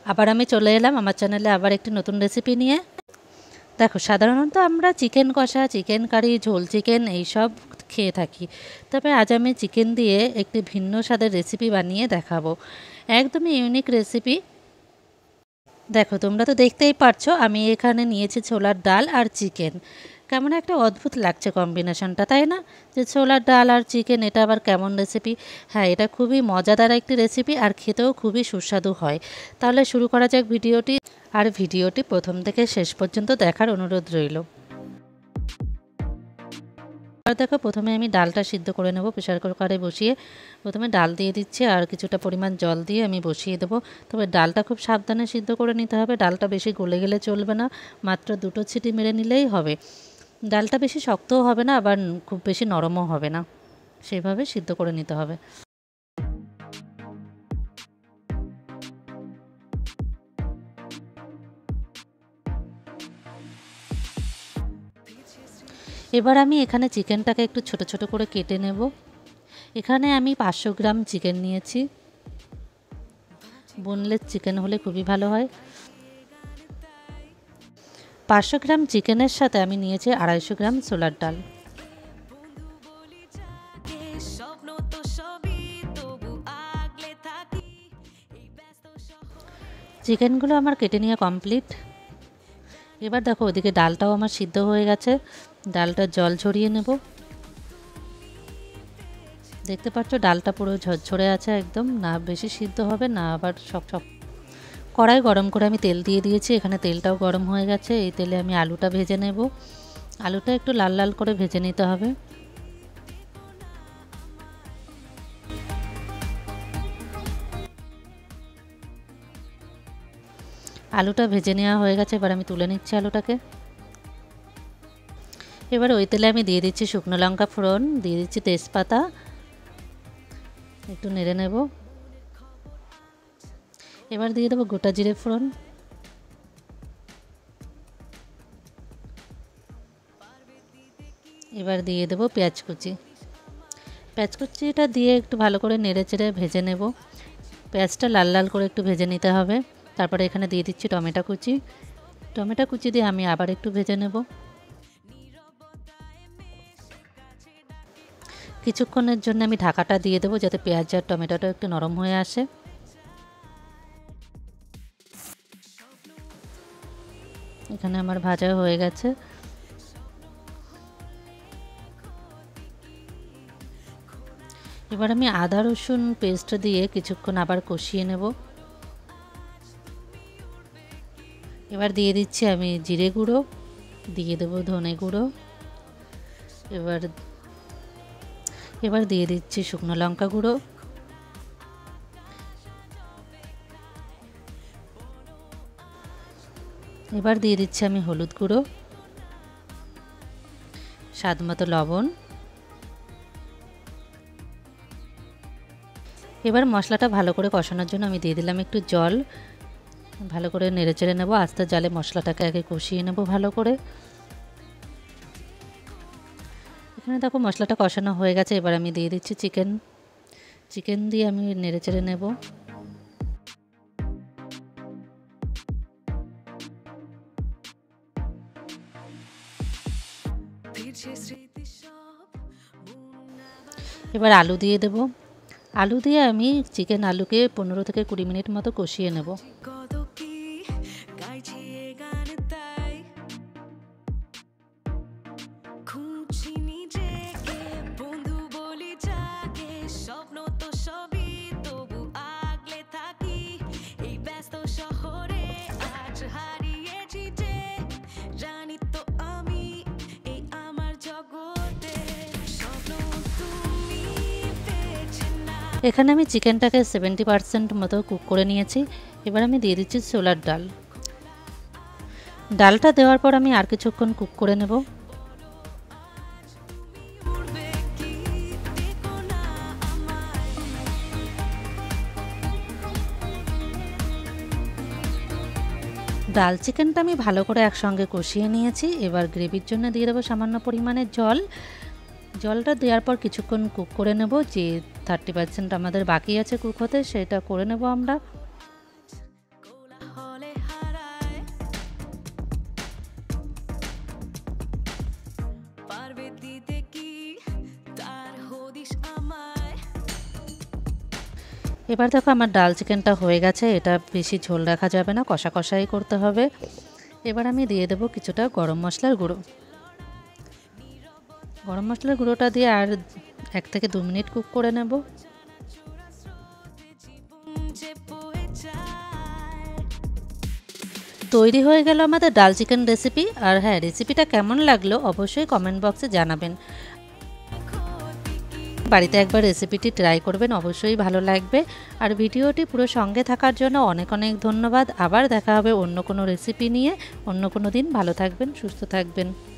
আবার আমি চলে এলাম আমার চ্যানেলে আবার একটি নতুন রেসিপি নিয়ে। দেখো, সাধারণত আমরা চিকেন কষা, চিকেন কারি, ঝোল চিকেন এইসব খেয়ে থাকি। তবে আজ আমি চিকেন দিয়ে একটি ভিন্ন স্বাদের রেসিপি বানিয়ে দেখাবো। একদমই ইউনিক রেসিপি। দেখো, তোমরা তো দেখতেই পারছো আমি এখানে নিয়েছি ছোলার ডাল আর চিকেন। কেমন একটা অদ্ভুত লাগছে কম্বিনেশনটা, তাই না? যে ছোলার ডাল আর চিকেন, এটা আবার কেমন রেসিপি? হ্যাঁ, এটা খুবই মজাদার একটি রেসিপি আর খেতেও খুবই সুস্বাদু হয়। তাহলে শুরু করা যাক ভিডিওটি। আর ভিডিওটি প্রথম থেকে শেষ পর্যন্ত দেখার অনুরোধ রইল। আর দেখো, প্রথমে আমি ডালটা সিদ্ধ করে নেব প্রেসার কুকারে বসিয়ে। প্রথমে ডাল দিয়ে দিচ্ছি আর কিছুটা পরিমাণ জল দিয়ে আমি বসিয়ে দেবো। তবে ডালটা খুব সাবধানে সিদ্ধ করে নিতে হবে, ডালটা বেশি গলে গেলে চলবে না, মাত্র 2টো সিটি মেরে নিলেই হবে। ডালটা বেশি শক্তও হবে না, আবার খুব বেশি নরমও হবে না, সেইভাবে সিদ্ধ করে নিতে হবে। এবার আমি এখানে চিকেনটাকে একটু ছোট ছোট করে কেটে নেব। এখানে আমি 500 গ্রাম চিকেন নিয়েছি। বোনলেস চিকেন হলে খুবই ভালো হয়। 500 গ্রাম চিকেনের সাথে আমি নিয়েছি 250 গ্রাম ছোলার ডাল। চিকেনগুলো আমার কেটে নেওয়া কমপ্লিট। এবার দেখো, ওদিকে ডালটাও আমার সিদ্ধ হয়ে গেছে। ডালটা জল ঝরিয়ে নেব। দেখতে পাচ্ছ ডালটা পুরো ঝরঝরে আছে একদম, না বেশি সিদ্ধ হবে না আবার সব সব। কড়াই গরম করে আমি তেল দিয়ে দিয়েছি, এখানে তেলটাও গরম হয়ে গেছে। এই তেলে আমি আলুটা ভেজে নেব। আলুটা একটু লাল লাল করে ভেজে নিতে হবে। আলুটা ভেজে নেওয়া হয়ে গেছে, এবার আমি তুলে নিচ্ছি আলুটাকে। এবার ওই তেলে আমি দিয়ে দিচ্ছি শুকনো লঙ্কা ফোড়ন, দিয়ে দিচ্ছি তেজপাতা, একটু নেড়ে নেব। এবার দিয়ে দেবো গোটা জিরে ফোড়ন। এবার দিয়ে দেবো পেঁয়াজ কুচি। পেঁয়াজ কুচিটা দিয়ে একটু ভালো করে নেড়ে চেড়ে ভেজে নেব। পেঁয়াজটা লাল লাল করে একটু ভেজে নিতে হবে। তারপরে এখানে দিয়ে দিচ্ছি টমেটো কুচি। টমেটো কুচি দিয়ে আমি আবার একটু ভেজে নেব। কিছুক্ষণের জন্য আমি ঢাকাটা দিয়ে দেবো যাতে পেঁয়াজ আর টমেটোটা একটু নরম হয়ে আসে। এখানে আমার ভাজা হয়ে গেছে। এবার আমি আদা রসুন পেস্ট দিয়ে কিছুক্ষণ আবার কষিয়ে নেব। এবার দিয়ে দিচ্ছি আমি জিরে গুঁড়ো, দিয়ে দেবো ধনে গুঁড়ো, এবার দিয়ে দিচ্ছি শুকনো লঙ্কা গুঁড়ো, এবার দিয়ে দিচ্ছি আমি হলুদ গুঁড়ো, স্বাদ মতো লবণ। এবার মশলাটা ভালো করে কষানোর জন্য আমি দিয়ে দিলাম একটু জল। ভালো করে নেড়ে চেড়ে নেবো, আস্তে জালে মশলাটাকে আগে কষিয়ে নেব ভালো করে। এখানে দেখো মশলাটা কষানো হয়ে গেছে, এবার আমি দিয়ে দিচ্ছি চিকেন। চিকেন দিয়ে আমি নেড়ে চেড়ে নেব। এবার আলু দিয়ে দেব। আলু দিয়ে আমি আলুকে 15 থেকে 20 মিনিট মতো কষিয়ে নেব। এখানে আমি চিকেনটাকে 70% মতো কুক করে নিয়েছি। এবার আমি দিয়ে দিচ্ছি ছোলার ডাল। ডালটা দেওয়ার পর আমি আর কিছুক্ষণ কুক করে নেব। ডাল চিকেনটা আমি ভালো করে একসঙ্গে কষিয়ে নিয়েছি। এবার গ্রেভির জন্য দিয়ে দেবো সামান্য পরিমাণে জল। জলটা দেওয়ার পর কিছুক্ষণ কুক করে নেব। যে 30% আমাদের বাকি আছে কুক হতে, সেটা করে নেব আমরা। এবার দেখো আমার ডাল চিকেনটা হয়ে গেছে, এটা বেশি ঝোল রাখা যাবে না, কষা কষাই করতে হবে। এবার আমি দিয়ে দেবো কিছুটা গরম মশলার গুঁড়ো। গরম মশলার গুঁড়োটা দিয়ে আর 1 থেকে 2 মিনিট কুক করে নেব। তৈরি হয়ে গেল আমাদের ডাল চিকেন রেসিপি। আর হ্যাঁ, রেসিপিটা কেমন লাগলো অবশ্যই কমেন্ট বক্সে জানাবেন। বাড়িতে একবার রেসিপিটি ট্রাই করবেন, অবশ্যই ভালো লাগবে। আর ভিডিওটি পুরো সঙ্গে থাকার জন্য অনেক অনেক ধন্যবাদ। আবার দেখা হবে অন্য কোনো রেসিপি নিয়ে অন্য কোনো দিন। ভালো থাকবেন, সুস্থ থাকবেন।